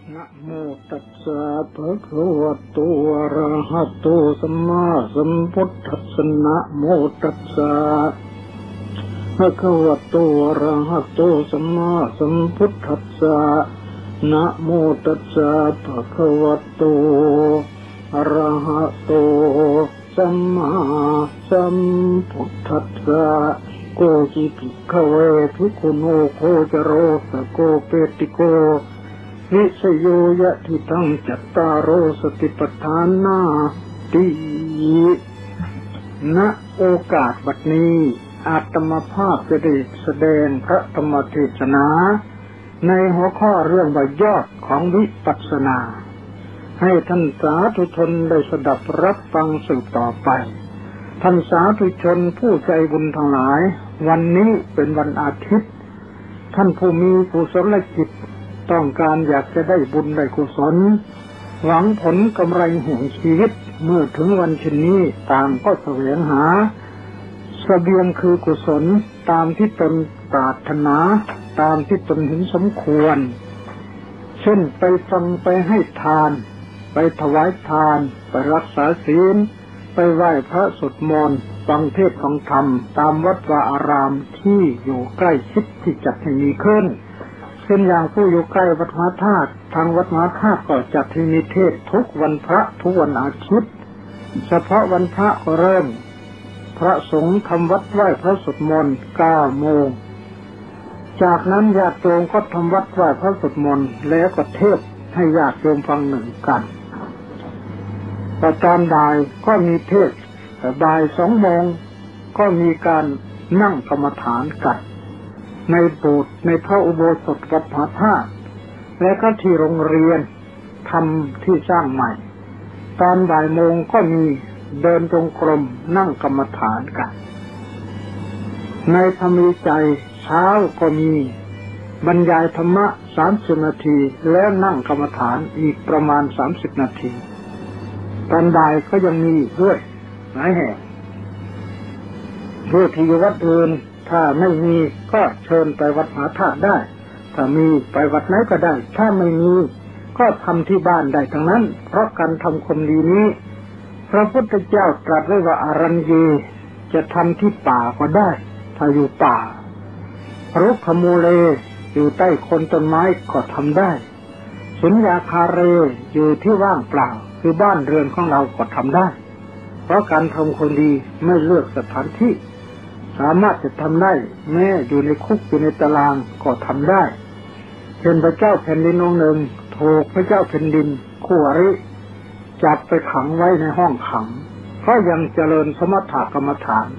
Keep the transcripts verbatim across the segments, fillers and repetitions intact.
นะโมตัสสะภะคะวะโตอะระหะโตสัมมาสัมพุทธัสสะนะโมตัสสะภะคะวะโตอะระหะโตสัมมาสัมพุทธัสสะนะโมตัสสะภะคะวะโตอะระหะโตสัมมาสัมพุทธัสสะโกจิภิกขเวภิกขุโนโคจโรสโกเปติโกวิสโยยะทิตังจัตตารโอสติปัฏฐานาติณโอกาสบัดนี้อาตมาภาพจะได้แสดงพระธรรมเทศนาในหัวข้อเรื่องว่ายอดของวิปัสสนาให้ท่านสาธุชนได้สดับรับฟังสืบต่อไปท่านสาธุชนผู้ใจบุญทั้งหลายวันนี้เป็นวันอาทิตย์ท่านผู้มีกุศลจิตต้องการอยากจะได้บุญได้กุศลหวังผลกำไรแห่งชีวิตเมื่อถึงวันเช่นนี้ต่างก็แสวงหาเสบียงคือกุศลตามที่ตนปรารถนาตามที่ตนเห็นสมควรเช่นไปฟังไปให้ทานไปถวายทานไปรักษาศีลไปไหว้พระสวดมนต์ฟังเทศน์ฟังธรรมตามวัดวาอารามที่อยู่ใกล้ชิดที่จัดให้มีขึ้นเช่นอย่างผู้อยู่ใกล้วัดมหาธาตุทางวัดมหาธาตุก็จัดให้มีเทศน์ทุกวันพระทุกวันอาทิตย์เฉพาะวันพระก็เริ่มพระสงฆ์ทำวัดไหว้พระสวดมนต์เก้าโมงจากนั้นญาติโยมก็ทำวัดไหว้พระสวดมนต์แล้วก็เทศน์ให้ญาติโยมฟังหนึ่งกันแต่ตอนบ่ายก็มีเทศน์แต่บ่ายสองโมงก็มีการนั่งกรรมฐานกันในโบสถ์ในพระอุโบสถวัดมหาธาตุและก็ที่โรงเรียนทำที่สร้างใหม่ตอนบ่ายโมงก็มีเดินจงกรมนั่งกรรมฐานกันในธรรมีใจเช้าก็มีบรรยายธรรมะสามสิบนาทีแล้วนั่งกรรมฐานอีกประมาณสามสิบนาทีตอนบ่ายก็ยังมีด้วยหลายแห่งด้วยที่วัดอื่นถ้าไม่มีก็เชิญไปวัดมหาธาตุได้ถ้ามีไปวัดไหนก็ได้ถ้าไม่มีก็ทำที่บ้านได้ทั้งนั้นเพราะการทำความดีนี้พระพุทธเจ้าตรัสไว้ว่าอารัญญีจะทำที่ป่าก็ได้ถ้าอยู่ป่ารุกขมูเลอยู่ใต้โคนต้นไม้ก็ทำได้สุญญาคาเรอยู่ที่ว่างเปล่าคือบ้านเรือนของเราก็ทำได้เพราะการทำคนดีไม่เลือกสถานที่สามารถจะทำได้แม้อยู่ในคุกอยู่ในตารางก็ทำได้เช่นพระเจ้าแผ่นดินองค์หนึ่งถูกพระเจ้าแผ่นดินคู่อริจับไปขังไว้ในห้องขังก็ยังเจริญสมถกรรมฐาน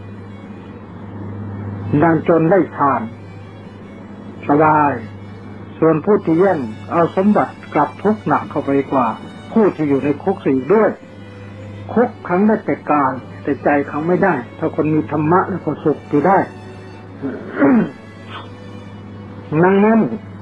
ดังจนได้ฌานสบายส่วนผู้ที่แย่งเอาสมบัติกลับทุกข์หนักเข้าไปกว่าผู้ที่อยู่ในคุกสี่ด้วยคุกขังได้แต่กายแต่ใจขังไม่ได้ถ้าคนมีธรรมะแล้วก็สุขอยู่ได้ ดังนั้น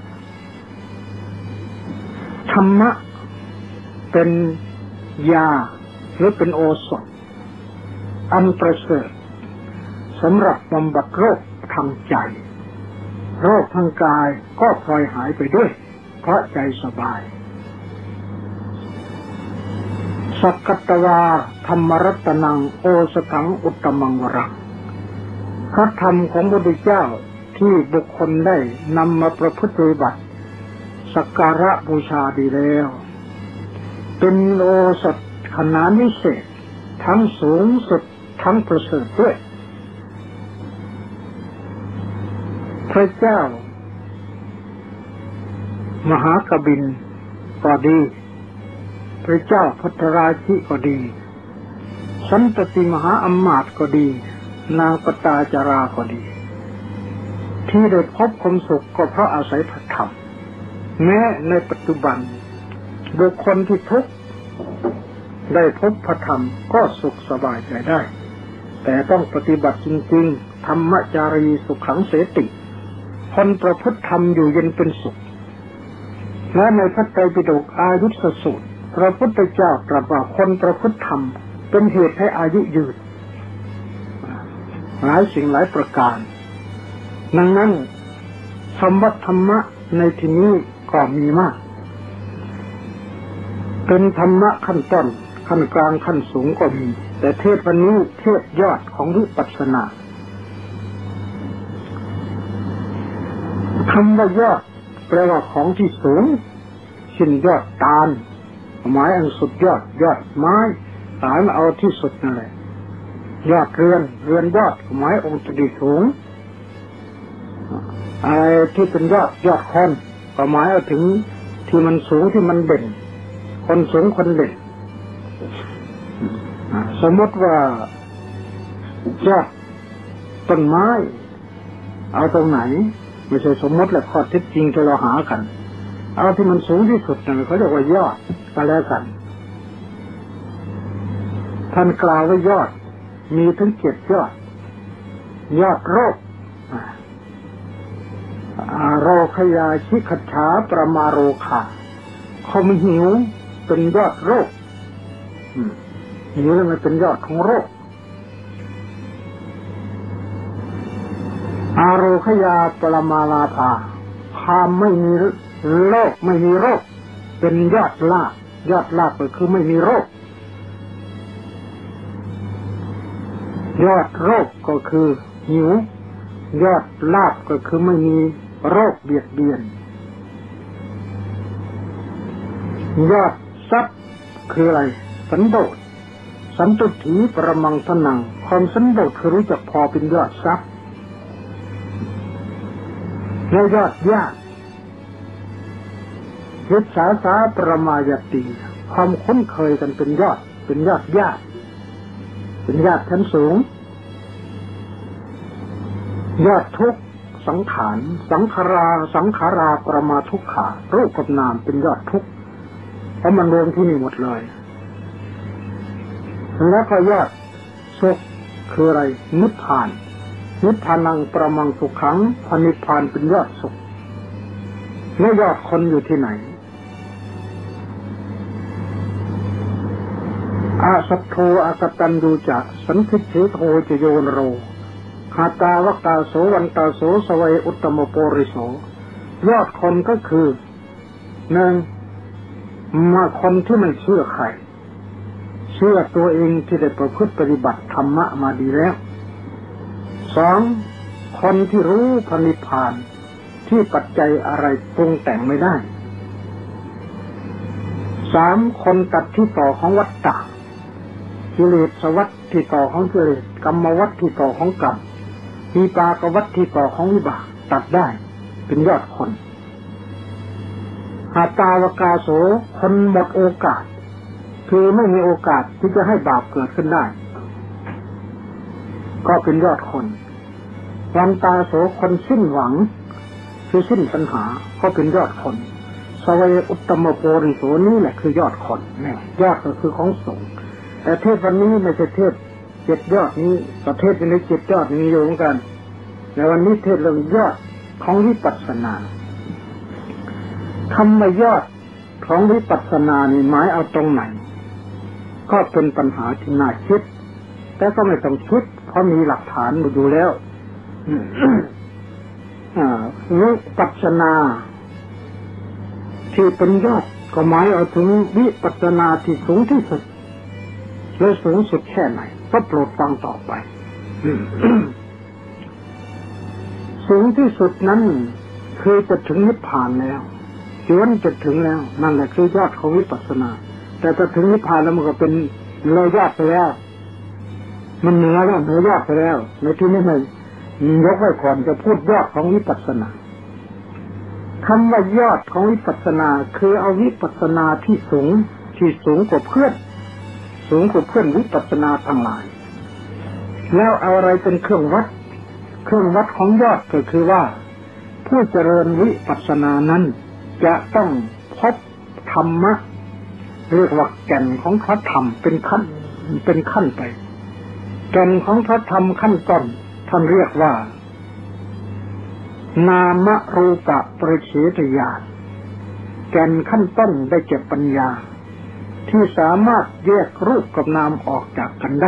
ธรรมะเป็นยาหรือเป็นโอสถอันประเสริฐสำหรับบำบัดโรคทางใจโรคทางกายก็พลอยหายไปด้วยเพราะใจสบายสักกัตวาธรรมรัตนังโอสถังอุตตมังวรังพระธรรมของพระพุทธเจ้าที่บุคคลได้นำมาประพฤติปฏิบัติสักการะบูชาดีแล้วเป็นโอสถขนาดวิเศษทั้งสูงสุดทั้งประเสริฐด้วยพระเจ้ามหากบิณก็ดีพระเจ้าพัทราชิก็ดีสันตติมหาอมาตย์ก็ดีนางปตาจาราก็ดีที่ได้พบความสุขก็เพราะอาศัยพระธรรมแม้ในปัจจุบันบุคคลที่ทุกข์ได้พบพระธรรมก็สุขสบายใจได้แต่ต้องปฏิบัติจริงๆธรรมจารีสุขังเสติคนประพฤติธรรมอยู่เย็นเป็นสุขและในพระไตรปิฎกอายุสสูตรพระพุทธเจ้าตรัสว่าคนประพฤติธรรมเป็นเหตุให้อายุยืนหลายสิ่งหลายประการดังนั้นคำว่าธรรมะในที่นี้ก็มีมากเป็นธรรมะขั้นต้นขั้นกลางขั้นสูงก็มีแต่เทศวันนี้เทศยอดของวิปัสสนาคำว่ายอดแปลว่าของที่สูงเช่นยอดตาลไม้อันสุดยอดยอดไม้สายมาเอาที่สุดนั่นแหละยอดเรือนเรือนยอดไม้องค์ที่สูงอะไรที่เป็นยอดยอดคนก็หมายเอาถึงที่มันสูงที่มันเด่นคนสูงคนเด่นสมมติว่ายอดต้นไม้เอาตรงไหนไม่ใช่สมมติแหละข้อเท็จจริงที่เราหากันเอาที่มันสูงที่สุดนั่นเขาเรียกว่ายอดก็แล้วกันท่านกล่าวว่ายอดมีถึงเจ็ดยอดยอดโรคโรคยาชิขฉาประมาโรคาความหิวเป็นยอดโรคหิวแล้วมันเป็นยอดของโรคอาโรคยาปรมาลาภาความไม่มีโรคไม่มีโรคเป็นยอดลาภยอดลาภก็คือไม่มีโรคยอดโรคก็คือหิวยอดลาภก็คือไม่มีโรคเบียดเบียนยอดทรัพย์คืออะไรสันโดษสันตุถีประมังทนังความสันโดษคือรู้จักพอเป็นยอดทรัพย์แล้วยอดญาติยุทธาสาประมายติความคุ้นเคยกันเป็นยอดเป็นยอดญาติเป็นญาติชั้นสูงยอดทุกข์สังขารสังขาราสังขาราประมาทุกขารูปกับนามเป็นยอดทุกข์เพราะมันรวมที่นี่หมดเลยแล้วก็ยอดสุขคืออะไรนิพพานนิพพานังประมังสุขังพนิพพานเป็นยอดสุขแล้วยอดคนอยู่ที่ไหนอาสัทโธอากตัญญูจะสันทิเถโธจโยนโรหาตาวกตาโสวันตาโสสวัยอุตตมโปริโสยอดคนก็คือหนึ่งมาคนที่ไม่เชื่อใครเชื่อตัวเองที่ได้ประพฤติปฏิบัติธรรมะมาดีแล้วสองคนที่รู้พระนิพพานที่ปัจจัยอะไรปรุงแต่งไม่ได้สามคนตัดที่ต่อของวัฏฏะกิเลสวัฏที่ต่อของกิเลสกรรมวัฏที่ต่อของกรรมวิปากวัฏที่ต่อของวิบากตัดได้เป็นยอดคนหาตาวกาโสคนหมดโอกาสคือไม่มีโอกาสที่จะให้บาปเกิดขึ้นได้ก็เป็นยอดคนวันตาโสคนสิ้นหวังคือสิ้นปัญหาก็เป็นยอดคนสวัยอุตตมโปริโสนี่แหละคือยอดคนเนี่ยยอดก็คือของสูงแต่เทศวันนี้ไม่ใช่เทศเจ็ดยอดนี้ประเทศในเจ็ดยอดนี้อยู่เหมือนกันในวันนี้เทศเรื่องยอดของวิปัสสนาคำว่ายอดของวิปัสสนานี่หมายเอาตรงไหนก็เป็นปัญหาที่น่าคิดแต่ก็ไม่ต้องคิดเพราะมีหลักฐานอยู่แล้ววิปัสสนาที่เป็นยอดก็หมายเอาถึงวิปัสสนาที่สูงที่สุดและสูงสุดแค่ไหนก็โปรดฟังต่อไป สูงที่สุดนั้นคือจะถึงนิพพานแล้วจนจะถึงแล้วนั่นแหละคือยอดของวิปัสสนาแต่จะถึงนิพพานแล้วมันก็เป็นเลยยอดไปแล้วมันเหนือแล้วเหนือยอดไปแล้วในที่นี้มันยกไว้ก่อนจะพูดยอดของวิปัสสนาคำว่ายอดของวิปัสสนาคือเอาวิปัสสนาที่สูงที่สูงกว่าเพื่อนสูงกว่าเพื่อนวิปัสสนาทั้งหลายแล้วเอาอะไรเป็นเครื่องวัดเครื่องวัดของยอดก็คือว่าผู้เจริญวิปัสสนานั้นจะต้องพบธรรมะเรียกว่าแก่นของพระธรรมเป็นขั้นเป็นขั้นไปแก่นของพระธรรมขั้นต้นท่านเรียกว่านามรูปปริเฉทญาณแก่นขั้นต้นได้แก่ปัญญาที่สามารถแยกรูปกับนามออกจากกันได้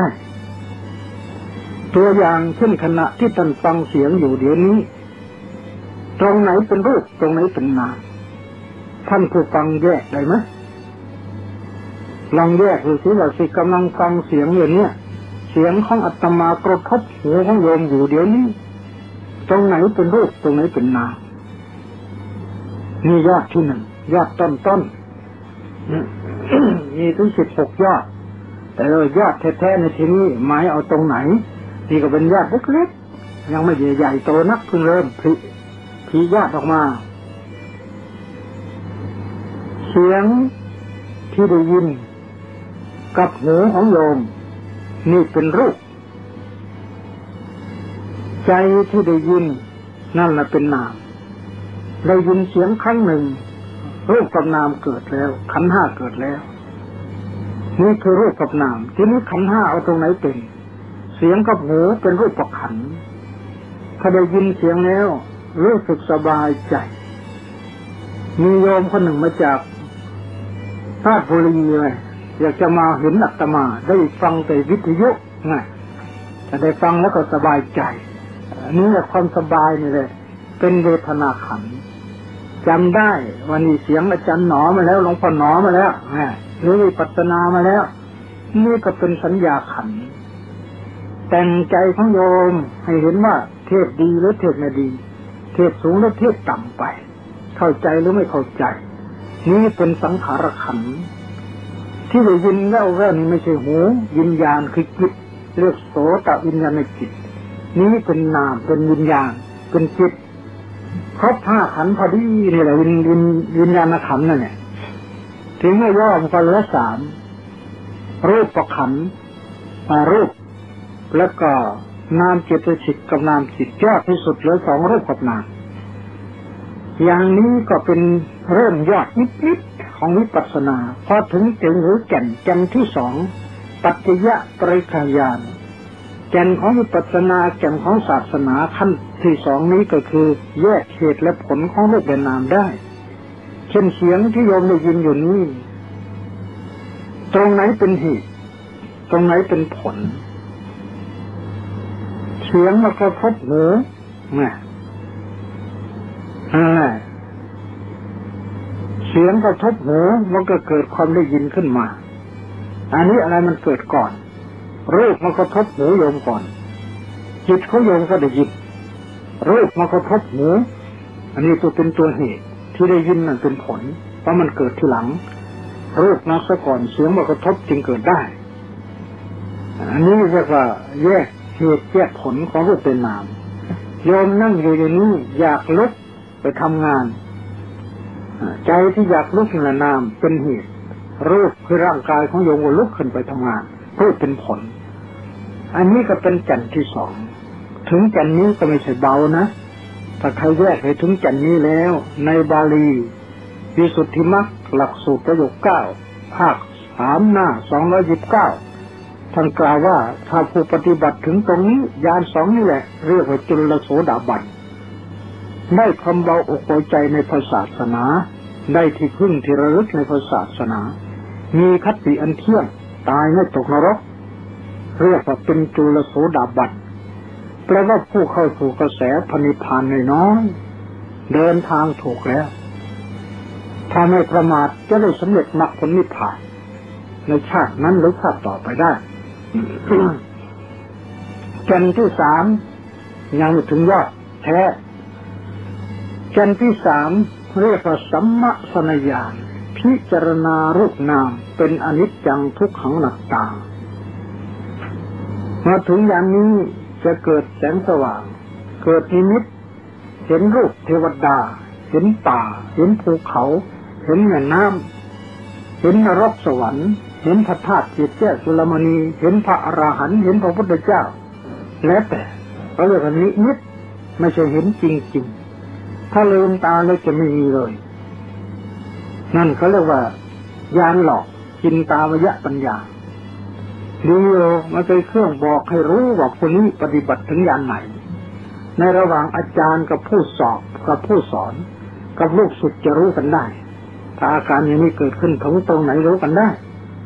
ตัวอย่างเช่นขณะที่ท่านฟังเสียงอยู่เดี๋ยวนี้ตรงไหนเป็นรูปตรงไหนเป็นนามท่านผู้ฟังแยกได้ไหมลองแยกดูสิว่าสิกำลังฟังเสียงอยู่เนี่ยเสียงของอาตมากระทบหูของโยมอยู่เดี๋ยวนี้ตรงไหนเป็นรูปตรงไหนเป็นนามนี่ยอดที่หนึ่งยอดต้นต้น มีถึงสิบหกยอดแต่ยอดแท้ๆในที่นี้หมายเอาตรงไหนนี่ก็เป็นยอดเล็กๆยังไม่ใหญ่ๆโตนักเพิ่งเริ่มผลิผลิยอดออกมาเสียงที่ได้ยินกับหูของโยมนี่เป็นรูปใจที่ได้ยินนั่นแหละเป็นนามได้ยินเสียงครั้งหนึ่งรูปกับนามเกิดแล้วขันธ์ห้าเกิดแล้วนี่คือรูปกับนามทีนี้ขันธ์ห้าเอาตรงไหนเป็นเสียงกับหูเป็นรูปประขันธ์ถ้าได้ยินเสียงแล้วรู้สึกสบายใจมีโยมคนหนึ่งมาจากราชบุรีเลยอยากจะมาเห็นอาตมาได้ฟังแต่วิทยุไงจะได้ฟังแล้วก็สบายใจนี่แหละความสบายนี่แหละเป็นเวทนาขันธ์จำได้วันนี้เสียงอาจารย์หนอมาแล้วหลวงพ่อหนอมาแล้วหรือวิปัสสนามาแล้วนี่ก็เป็นสัญญาขันธ์แต่งใจของโยมให้เห็นว่าเทศดีหรือเทศไม่ดีเทศสูงหรือเทศต่ำไปเข้าใจหรือไม่เข้าใจนี่เป็นสังขารขันธ์ที่ได้ยินแล้วแว่นี่ไม่ใช่หูวิญญาณคือจิตเรียกโสตวิญญาณในจิตนี้เป็นนามเป็นวิญญาณเป็นจิตครบห้าขันธ์พอดีนี่แหละวิญญาณวิญญาณขันธ์นั่นเนี่ยถึงไม่ย่อมกันละสามรูปประขันธ์มารูปแล้วก็นามเจตสิกกับนามจิตยอดที่สุดเหลือสองรูปกับนามอย่างนี้ก็เป็นเริ่มยอดนิดๆของวิปัสสนาพอถึงถึงหรือแก่นแก่นที่สองปัจจยปริฆญาณแก่นของวิปัสสนาแก่นของศาสนาขั้นที่สองนี้ก็คือแยกเหตุและผลของรูปและนามได้เช่นเสียงที่โยมได้ยินอยู่นี้ตรงไหนเป็นเหตุตรงไหนเป็นผลเสียงมากระทบหูเนี่ยเสียงกระทบหูมันก็เกิดความได้ยินขึ้นมาอันนี้อะไรมันเกิดก่อนรูปมันกระทบหูโยมก่อนจิตเขาโยมก็ได้ยินรูปมันกระทบหูอันนี้ตัวเป็นตัวเหตุที่ได้ยินนั่นเป็นผลเพราะมันเกิดทีหลังรูปมาซะก่อนเสียงมันกระทบจึงเกิดได้อันนี้เรียกว่าแยกเหตุแยกผลของรูปเป็นนามโยมนั่งอยู่ในนี้อยากลุกไปทำงานใจที่อยากลุกในนามเป็นเหตุรูปคือร่างกายของโยมก็ลุกขึ้นไปทำงานรูปเป็นผลอันนี้ก็เป็นแก่นที่สองถึงแก่นนี้ก็ไม่ใช่เบานะถ้าใครแยกให้ถึงแก่นนี้แล้วในบาลีวิสุทธิมรรคหลักสูตรประโยคเก้าภาคสามหน้าสองร้อยยี่สิบเก้าท่านกล่าวว่าถ้าผู้ปฏิบัติถึงตรงนี้ญาณสองนี่แหละเรียกว่าจุลโสดาบันได้คำเบาอกเบาใจในพระศาสนาได้ที่พึ่งที่ระลึกในพระศาสนามีคติอันเที่ยงตายไม่ตกนรกเรียกว่าเป็นจุลโสดาบันแปลว่าผู้เข้าสู่กระแสพระนิพพานน้อยๆเดินทางถูกแล้วถ้าไม่ประมาทจะได้สำเร็จมรรคผลนิพพานในชาตินั้นหรือชาติต่อไปได้ แก่นที่สามยังไม่ถึงยอดแท้แก่นที่สามเรียกว่าสัมมสนญาณพิจารณารูปนามเป็นอนิจจังทุกขังอนัตตามาถึงอย่างนี้จะเกิดแสงสว่างเกิดนิมิตเห็นรูปเทวดาเห็นป่าเห็นภูเขาเห็นแม่น้ำเห็นนรกสวรรค์เห็นพระธาตุเจดีย์จุลมณีเห็นพระอรหันต์เห็นพระพุทธเจ้าแล้วแต่เขาเรียกว่านิมิตไม่ใช่เห็นจริงๆถ้าลืมตาแล้วจะไม่มีเลยนั่นเขาเรียกว่ายานหลอกจินตาวยปัญญาดีโอมันเป็นเครื่องบอกให้รู้ว่าคนนี้ปฏิบัติถึงยานไหนในระหว่างอาจารย์กับผู้สอบกับผู้สอนกับลูกศิษย์จะรู้กันได้ถ้าอาการอย่างนี้เกิดขึ้นถึงตรงไหนรู้กันได้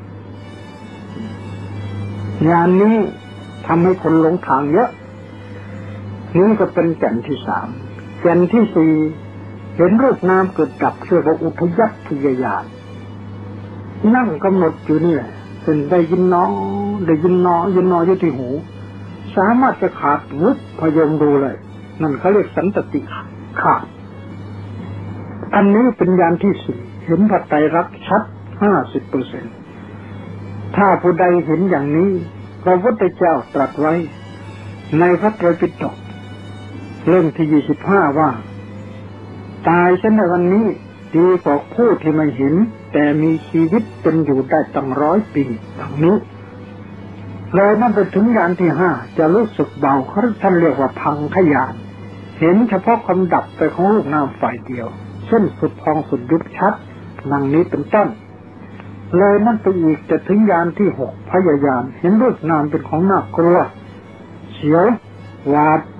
ยานนี้ทำให้คนหลงทางเยอะนี่ก็เป็นแก่นที่สามแก่นที่สี่เห็นรูปนามเกิดดับเชื่อว่าอุทยัพพยญาณนั่งกำหนดอยู่นี่แหละเป็นได้ยินน้อได้ยินน้อยินน้ออยู่ที่หูสามารถจะขาดวุบพยมดูเลยนั่นเขาเรียกสันตติขาดอันนี้เป็นญาณที่สี่เห็นพระไตรลักษณ์ชัดห้าสิบเปอร์เซ็นต์ถ้าผู้ใดเห็นอย่างนี้พระพุทธเจ้าตรัสไว้ในพระไตรปิฎกเล่มที่ยี่สิบห้าว่าตายเช่นในวันนี้ดีกว่าผู้ที่ไม่เห็นแต่มีชีวิตเป็นอยู่ได้ตั้งร้อยปีดังนี้เลยนั่นไปถึงญาณที่ห้าจะรู้สึกเบาเขาท่านเรียกว่าพังขยานเห็นเฉพาะความดับไปของรูปนามฝ่ายเดียวเช่นสุดพองสุดยุบชัดดังนี้เป็นต้นเลยนั่นไปอีกจะถึงญาณที่หกพยายามเห็นรูปนามเป็นของน่ากลัวเสียวหวาด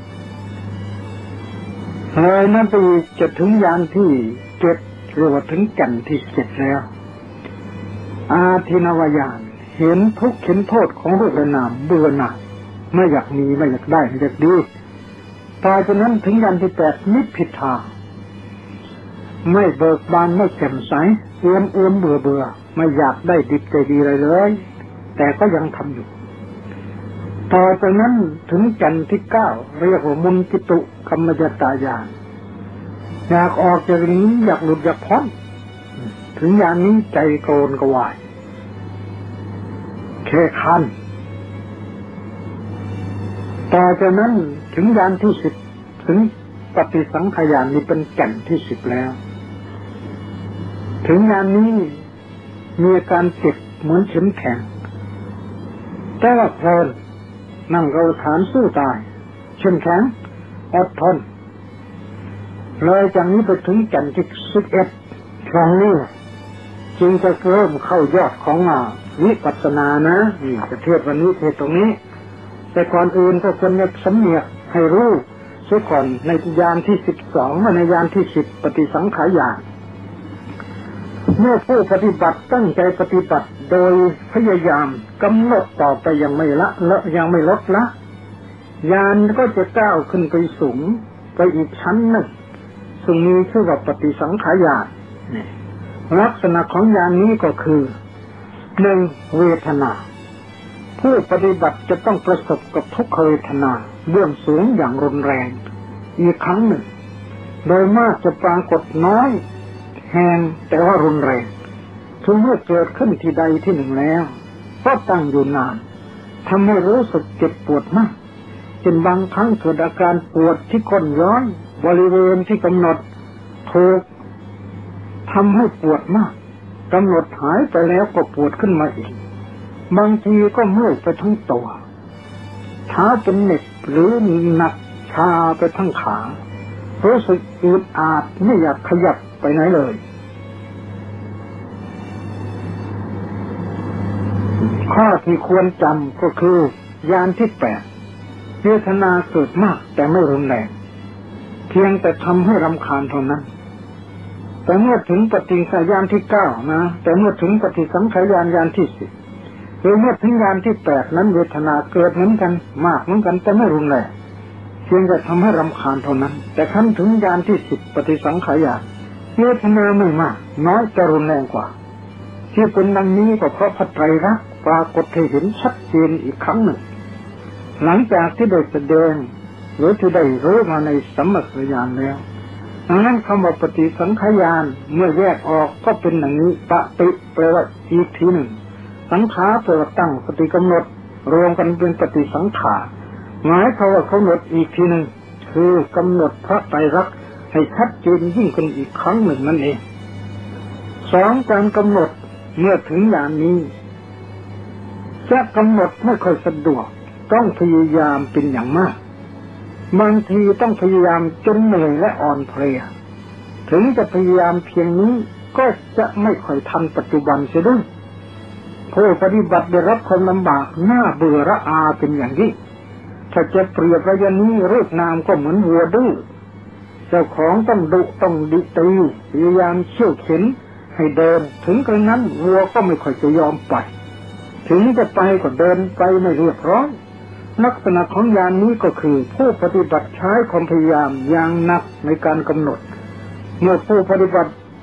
เลยนั่นไปอีกจะถึงญาณที่เจ็ดเรียกว่าถึงแก่นที่เจ็ดแล้วอาทินวญาณเห็นทุกข์เห็นโทษของรูปและนามเบื่อหน่ายไม่อยากมีไม่อยากได้ไม่อยากดีต่อจากนั้นถึงญาณที่แปดนิพพิทาไม่เบิกบานไม่แจ่มใสเอื้อมเอื้อมเบื่อเบื่อไม่อยากได้ดิบใจดีอะไรเลยแต่ก็ยังทำอยู่ต่อจากนั้นถึงจันทร์ที่เก้าเรียกว่ามุนจิตุกัมมยตายานอยากออกจากนี้อยากหลุดอยากพ้นถึงอย่างนี้ใจโกรนกวายแค่คันต่อจากนั้นถึงยานที่สิบถึงปฏิสังขยานนี้เป็นแก่นที่สิบแล้วถึงงานนี้มีอาการเจ็บเหมือนเข็มแข็งแต่ว่าเพลินนั่งเราฐานสู้ตายเข้มแข็งอดทนเลยจากนี้ไปถึงแก่นที่สิบเอ็ดครั้งนี้จึงจะเริ่มเข้ายอดของวิปัสสนานะนี่จะเทศวันนี้เทศตรงนี้แต่ก่อนอื่นก็ควรจะสำเนียกให้รู้เสียก่อนในญาณที่สิบสองและในญาณที่สิบปฏิสังขารญาณเมื่อผู้ปฏิบัติตั้งใจปฏิบัติโดยพยายามกำหนดต่อไปยังไม่ละละยังไม่ลดละญาณก็จะก้าวขึ้นไปสูงไปอีกชั้นหนึ่งซึ่งมีชื่อว่าปฏิสังขารญาณลักษณะของญาณนี้ก็คือหนึ่งเวทนาผู้ปฏิบัติจะต้องประสบกับทุกขเวทนาเบื้องสูงอย่างรุนแรงอีกครั้งหนึ่งโดยมากจะปรากฏน้อยแห้งแต่ว่ารุนแรงถึงเมื่อเกิดขึ้นที่ใดที่หนึ่งแล้วก็ตั้งอยู่นานทำให้รู้สึกเจ็บปวดมากจนบางครั้งเกิดอาการปวดที่ก้นย้อนบริเวณที่กำหนดถูกทำให้ปวดมากกำหนดหายไปแล้วก็ปวดขึ้นมาอีกบางทีก็เมื่อยไปทั้งตัวเท้าเป็นเหน็บหรือหนักชาไปทั้งขารู้สึกอึดอัดไม่อยากขยับไปไหนเลยข้อที่ควรจำก็คือญาณที่แปดเวทนาเกิดมากแต่ไม่รุนแรงเพียงแต่ทำให้รำคาญเท่านั้นแต่เมื่อถึงปฏิสังขารญาณที่เก้านะแต่เมื่อถึงปฏิสังขารญาณญาณที่สิบหรือเมื่อถึงญาณที่แปดนั้นเวทนาเกิดเหมือนกันมากเหมือนกันแต่ไม่รุนแรงเพียงแต่ทำให้รำคาญเท่านั้นแต่ขั้นถึงญาณที่สิบปฏิสังขารญาณเวทนาไม่มากน้อยแต่รุนแรงกว่าที่เป็นดังนี้ก็เพราะพระไตรลักษณ์ปรากฏให้เห็นชัดเจนอีกครั้งหนึ่งหลังจากที่ได้แสดงหรือที่ได้รู้มาในสัมมัสญาณแล้วดังนั้นคำว่าปฏิสังขารญาณเมื่อแยกออกก็เป็นอย่างนี้ปฏิแปลว่าอีกทีหนึ่งสังขารแปลว่าตั้งปฏิกำหนดรวมกันเป็นปฏิสังขารหมายความว่ากำหนดอีกทีหนึ่งคือกำหนดพระไตรลักษณ์ให้ชัดเจนยิ่งขึ้นอีกครั้งหนึ่งนั่นเองสองการกำหนดเมื่อถึงอย่างนี้จะกำหนดไม่ค่อยสะดวกต้องพยายามเป็นอย่างมากบางทีต้องพยายามจนเหนื่อยและอ่อนเพลียถึงจะพยายามเพียงนี้ก็จะไม่ค่อยทันปัจจุบันเสียด้วยผู้ปฏิบัติได้รับความลำบากหน้าเบื่อระอาเป็นอย่างยิ่งถ้าจะเปรียบระยะนี้รูปนามก็เหมือนวัวดื้อเจ้าของต้องดุต้องดิตีพยายามเขี่ยวเข็นให้เดินถึงกระนั้นวัวก็ไม่ค่อยจะยอมไปถึงจะไปก็เดินไปไม่เรียบร้อยลักษณะของญาณนี้ก็คือผู้ปฏิบัติใช้ความพยายามอย่างหนักในการกำหนดเมื่อผู้ปฏิบัติ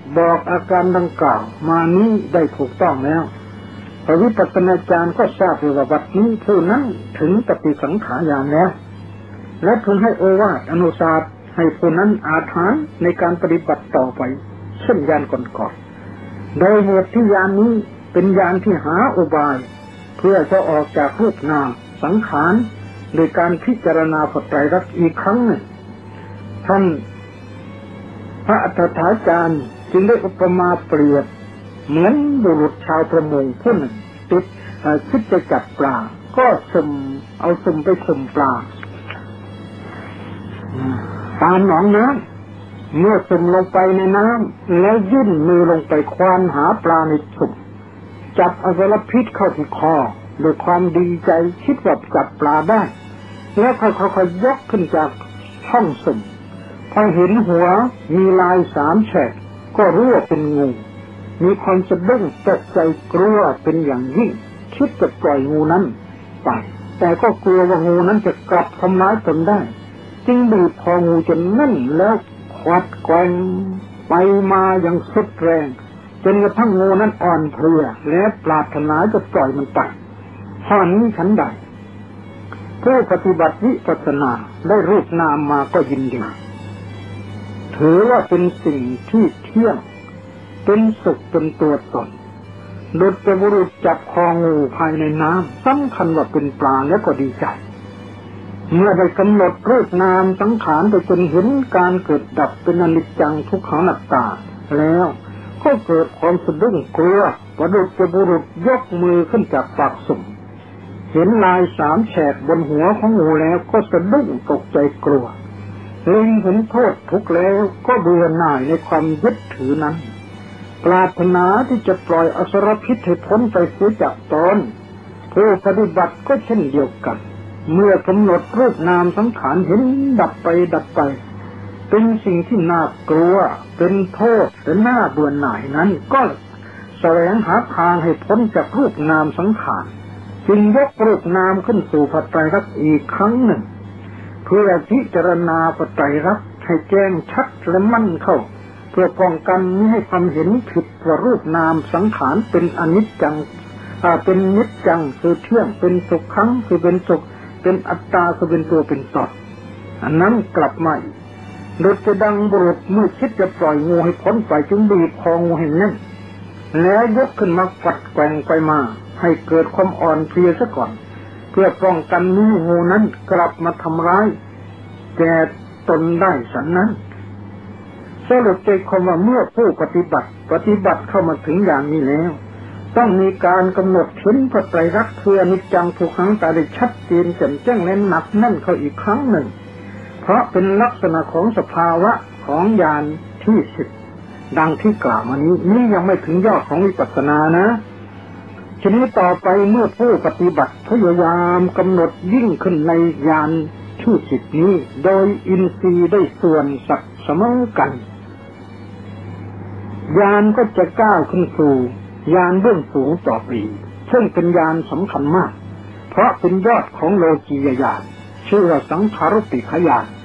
บอกอาการดังกล่าวมานี้ได้ถูกต้องแล้วพระวิปัสสนาจารย์ก็ทราบว่าบัดนี้ผู้นั้นถึงปฏิสังขารญาณแล้วและพึงให้โอวาทอนุสาสให้ผู้นั้นอาถรรพ์ในการปฏิบัติต่อไปเช่นญาณก่อนๆโดยเหตุที่ญาณนี้เป็นญาณที่หาอุบายเพื่อจะออกจากรูปนามสังขารโดยการพิจารณาพระไตรลักษณ์อีกครั้งหนึ่งท่านพระอัฏฐถาจารย์จึงได้อุปมาเปรียบเหมือนบุรุษชาวประมงผู้หนึ่งติดคิดจะจับปลาก็สุ่มเอาสุ่มไปสุ่มปลาตามหนองน้ำเมื่อสุ่มลงไปในน้ำแล้วยื่นมือลงไปควานหาปลาในสุ่มจับอสรพิษเข้าที่คอด้วยความดีใจคิดว่าจับปลาได้แล้วค่อยๆยกขึ้นจากช่องสุ่มพอเห็นหัวมีลายสามแฉกก็รู้ว่าเป็นงูมีความสะดุ้งตกใจกลัวเป็นอย่างยิ่งคิดจะปล่อยงูนั้นไปแต่ก็กลัวว่างูนั้นจะกลับทำร้ายตนได้จึงบีบคองูจนแน่นแล้วควัดแกว่งไปมาอย่างสุดแรงจนกระทั่งงูนั้นอ่อนเพลียและปรารถนาจะปล่อยมันไปข้อนี้ฉันใดผู้ปฏิบัติวิปัสสนาได้รูปนามมาก็ยินดีถือว่าเป็นสิ่งที่เที่ยงเป็นสุขเป็นตัวตนโดยจะบุรุษจับคองูภายในน้ำสำคัญว่าเป็นปลาแล้วก็ดีใจเมื่อได้กำหนดรูปนามสังขารไปจนเห็นการเกิดดับเป็นอนิจจังทุกขังอนัตตาแล้วก็เกิดความสะดุ้งกลัวประดุจจะบุรุษยกมือขึ้นจากปากสุ่มเห็นลายสามแฉกบนหัวของงูแล้วก็สะดุ้งตกใจกลัวเล็งเห็นโทษทุกข์แล้วก็เบื่อหน่ายในความยึดถือนั้นปรารถนาที่จะปล่อยอสรพิษให้พ้นไปเสียจากตนผู้ปฏิบัติก็เช่นเดียวกันเมื่อกำหนดรูปนามสังขารเห็นดับไปดับไปเป็นสิ่งที่น่ากลัวเป็นโทษและน่าเบื่อหน่ายนั้นก็แสวงหาทางให้พ้นจากรูปนามสังขารจึงยกรูปนามขึ้นสู่พระไตรลักษณ์อีกครั้งหนึ่งเพื่อพิจารณาพระไตรลักษณ์ให้แจ้งชัดและมั่นเข้าเพื่อป้องกันไม่ให้ความเห็นผิดว่ารูปนามสังขารเป็นอนิจจังเป็นนิจจังคือเที่ยงเป็นสุขขังคือเป็นสุขเป็นอัตตาคือเป็นตัวเป็นตนอันนั้นกลับมาโดยจะดังบุรุษเมื่อคิดจะปล่อยงูให้พ้นไปจึงบีบคองูให้แน่นแล้วยกขึ้นมากัดแกว่งไปมาให้เกิดความอ่อนเพลียซะก่อนเพื่อป้องกันไม่ให้งูนั้นกลับมาทำร้ายแก่ตนได้ฉันนั้นสรุปใจความว่าเมื่อผู้ปฏิบัติปฏิบัติเข้ามาถึงอย่างนี้แล้วต้องมีการกำหนดเห็นพระไตรลักษณ์คืออนิจจังทุกขังตาได้ชัดเจนแจ่มแจ้งแน่นหนักแน่นเข้าอีกครั้งหนึ่งเพราะเป็นลักษณะของสภาวะของญาณที่สิบดังที่กล่าวมานี้นี่ยังไม่ถึงยอดของวิปัสสนานะทีนี้ต่อไปเมื่อผู้ปฏิบัติพยายามกำหนดยิ่งขึ้นในญาณที่สิบนี้โดยอินทรีย์ได้ส่วนสักเสมอกันญาณก็จะก้าวขึ้นสู่ญาณเบื้องสูงต่อไปซึ่งเป็นญาณสำคัญมากเพราะเป็นยอดของโลกียญาณชื่อว่าสังขารติขญาณ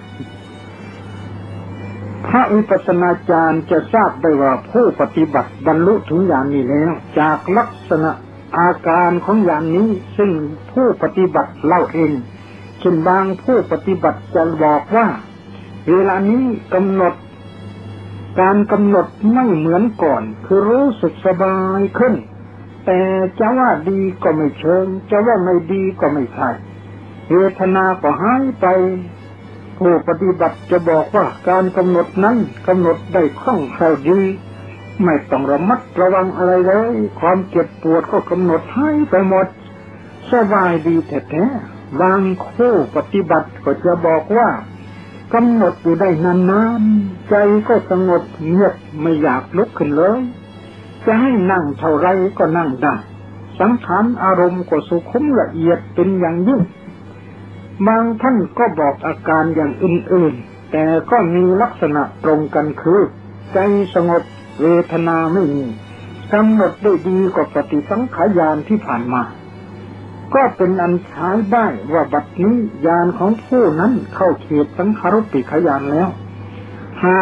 พระวิปัสสนาจารย์จะทราบได้ว่าผู้ปฏิบัติบรรลุถึงญาณนี้แล้วจากลักษณะอาการของญาณนี้ซึ่งผู้ปฏิบัติเล่าเองเช่นบางผู้ปฏิบัติจะบอกว่าเวลานี้กำหนดการกำหนดไม่เหมือนก่อนคือรู้สึกสบายขึ้นแต่จะว่าดีก็ไม่เชิงจะว่าไม่ดีก็ไม่ใช่เวทนาก็หายไปผู้ปฏิบัติจะบอกว่าการกำหนดนั้นกำหนดได้คล่องแคล่วดีไม่ต้องระมัดระวังอะไรเลยความเจ็บปวดก็กำหนดหายไปหมดสบายดีแท้ๆบางผู้ปฏิบัติก็จะบอกว่ากำหนดอยู่ได้นานๆใจก็สงบเงียบไม่อยากลุกขึ้นเลยจะให้นั่งเท่าไรก็นั่งได้สังขารอารมณ์ก็สุขุมละเอียดเป็นอย่างยิ่งบางท่านก็บอกอาการอย่างอื่นๆแต่ก็มีลักษณะตรงกันคือใจสงบเวทนาไม่มีกำหนดได้ดีกว่าปฏิสังขารญาณที่ผ่านมาก็เป็นอันใช้ได้ว่าบัดนี้ญาณของผู้นั้นเข้าเขตสังขารติขญาณแล้วหาก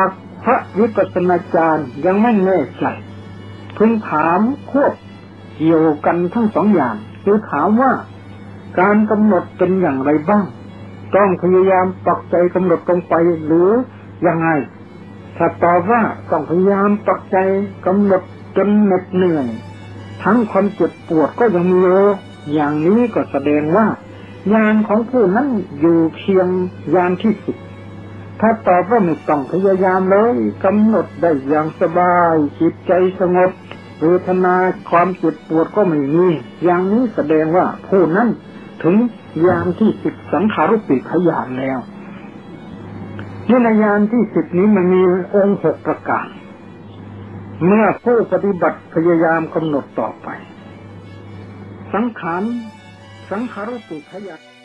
พระวิปัสสนาจารย์ยังไม่แน่ใจพึงถามควบเกี่ยวกันทั้งสองอย่างคือถามว่าการกำหนดเป็นอย่างไรบ้างต้องพยายามปักใจกำหนดตรงไปหรือยังไงถ้าตอบว่าต้องพยายามปักใจกำหนดจนเหน็ดเหนื่อยทั้งความเจ็บปวดก็ยังมีอย่างนี้ก็แสดงว่าญาณของผู้นั้นอยู่เพียงญาณที่สิบถ้าตอบว่าไม่ต้องพยายามเลยกำหนดได้อย่างสบายจิตใจสงบเวทนาความเจ็บปวดก็ไม่มีอย่างนี้แสดงว่าผู้นั้นถึงญาณที่สิบสังขารุปปิขญาณแล้วนี่ในญาณที่สิบนี้มันมีองค์หกประการเมื่อผู้ปฏิบัติพยายามกำหนดต่อไปสังขารสังขารุปปิขญาณ